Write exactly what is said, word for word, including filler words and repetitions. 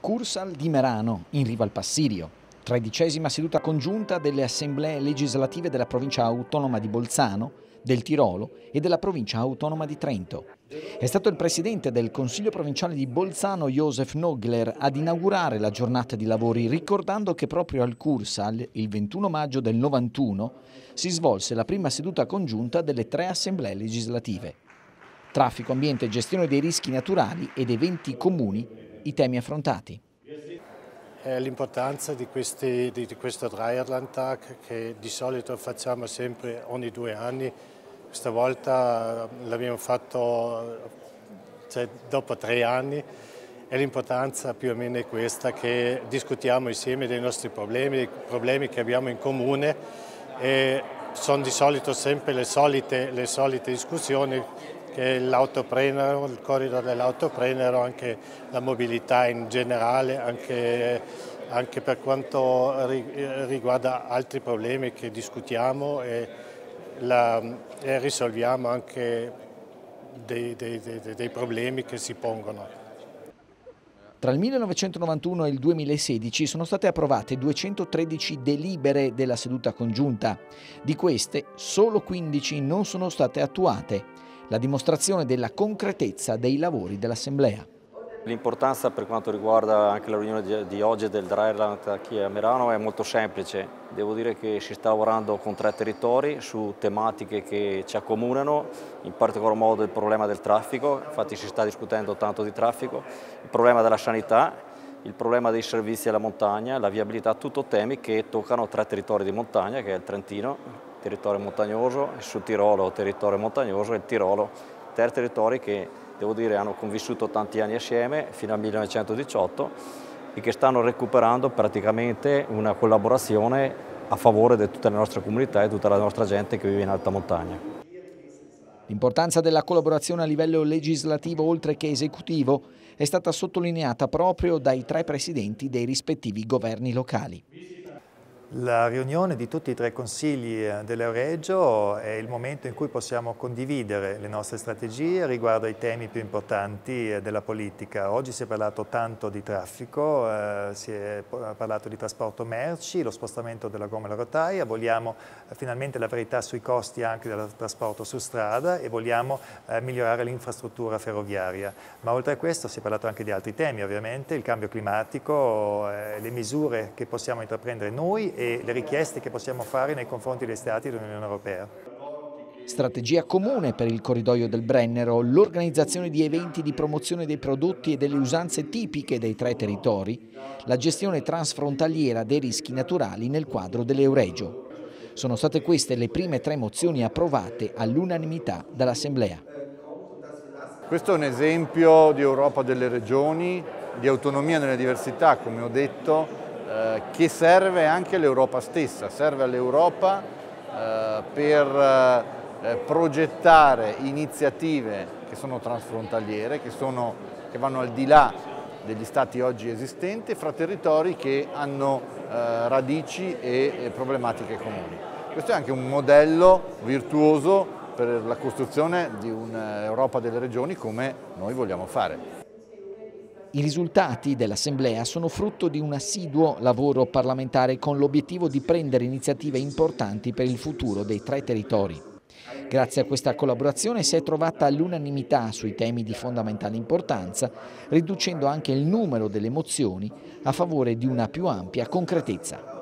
Cursal di Merano, in riva al Passirio. Tredicesima seduta congiunta delle assemblee legislative della provincia autonoma di Bolzano, del Tirolo e della provincia autonoma di Trento. È stato il presidente del Consiglio provinciale di Bolzano, Josef Nogler, ad inaugurare la giornata di lavori, ricordando che proprio al Cursal, il ventuno maggio del novantuno, si svolse la prima seduta congiunta delle tre assemblee legislative. Traffico, ambiente e gestione dei rischi naturali ed eventi comuni, i temi affrontati. L'importanza di, questi, di, di questo Dreierlandtag che di solito facciamo sempre ogni due anni, questa volta l'abbiamo fatto cioè, dopo tre anni e l'importanza più o meno è questa, che discutiamo insieme dei nostri problemi, dei problemi che abbiamo in comune e sono di solito sempre le solite, le solite discussioni, che l'autoprenero, il corridor dell'autoprenero, anche la mobilità in generale, anche, anche per quanto riguarda altri problemi che discutiamo e, la, e risolviamo anche dei, dei, dei, dei problemi che si pongono. Tra il millenovecentonovantuno e il duemilasedici sono state approvate duecentotredici delibere della seduta congiunta. Di queste, solo quindici non sono state attuate. La dimostrazione della concretezza dei lavori dell'Assemblea. L'importanza per quanto riguarda anche la riunione di oggi del Dreierlandtag qui a Merano è molto semplice. Devo dire che si sta lavorando con tre territori su tematiche che ci accomunano, in particolar modo il problema del traffico, infatti si sta discutendo tanto di traffico, il problema della sanità, il problema dei servizi alla montagna, la viabilità, tutto temi che toccano tre territori di montagna, che è il Trentino, territorio montagnoso, il Sud Tirolo, territorio montagnoso e il Tirolo, tre territori che devo dire hanno convissuto tanti anni assieme fino al millenovecentodiciotto e che stanno recuperando praticamente una collaborazione a favore di tutte le nostre comunità e tutta la nostra gente che vive in alta montagna. L'importanza della collaborazione a livello legislativo oltre che esecutivo è stata sottolineata proprio dai tre presidenti dei rispettivi governi locali. La riunione di tutti e tre consigli dell'Euregio è il momento in cui possiamo condividere le nostre strategie riguardo ai temi più importanti della politica. Oggi si è parlato tanto di traffico, eh, si è parlato di trasporto merci, lo spostamento della gomma e la rotaia, vogliamo eh, finalmente la verità sui costi anche del trasporto su strada e vogliamo eh, migliorare l'infrastruttura ferroviaria. Ma oltre a questo si è parlato anche di altri temi, ovviamente, il cambio climatico, eh, le misure che possiamo intraprendere noi e le richieste che possiamo fare nei confronti degli Stati dell'Unione Europea. Strategia comune per il corridoio del Brennero, l'organizzazione di eventi di promozione dei prodotti e delle usanze tipiche dei tre territori, la gestione transfrontaliera dei rischi naturali nel quadro dell'Euregio. Sono state queste le prime tre mozioni approvate all'unanimità dall'Assemblea. Questo è un esempio di Europa delle regioni, di autonomia nelle diversità, come ho detto, che serve anche all'Europa stessa, serve all'Europa eh, per eh, progettare iniziative che sono transfrontaliere, che, sono, che vanno al di là degli stati oggi esistenti, fra territori che hanno eh, radici e, e problematiche comuni. Questo è anche un modello virtuoso per la costruzione di un'Europa delle regioni come noi vogliamo fare. I risultati dell'Assemblea sono frutto di un assiduo lavoro parlamentare con l'obiettivo di prendere iniziative importanti per il futuro dei tre territori. Grazie a questa collaborazione si è trovata l'unanimità sui temi di fondamentale importanza, riducendo anche il numero delle mozioni a favore di una più ampia concretezza.